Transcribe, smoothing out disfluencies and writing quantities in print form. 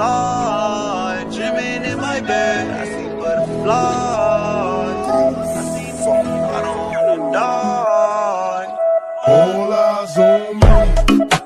side, dreaming in my bed. I see butterflies. I see something I don't wanna die. All eyes on me.